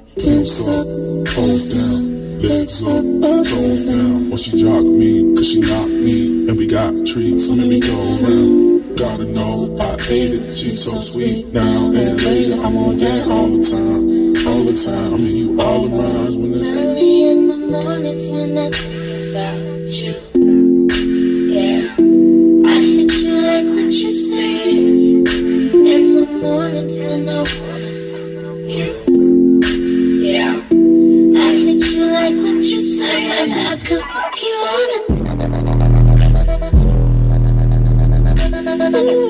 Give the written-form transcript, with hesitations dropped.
Hips up, toes down, legs up, toes down. When she jock me, cause she knocked me, and we got treats, so let me go around. Gotta know, I ate it, she's so sweet. Now and later, I'm on that all the time, all the time. I mean, you all around when it's early in the mornings when I think about you. Yeah, I hit you like what you said. In the mornings when I wanna you. Yeah, I hit you like what you said. I could fuck you all the time.